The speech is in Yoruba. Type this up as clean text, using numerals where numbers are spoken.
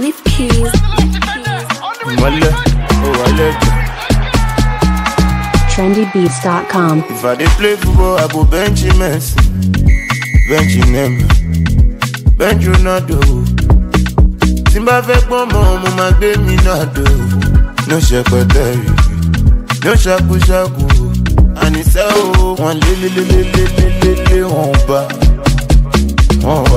Leaf keys. trendybeats.com. If I dey play football, I go bench Messi, bench Neymar, bench Ronaldo. Timba fẹ́ pọ́n mọ́, mo máa gbé mi náà dò. No ṣẹpẹtẹ, no ṣakuṣaku. Àníṣe o, wọ́n lé wọ́n bá.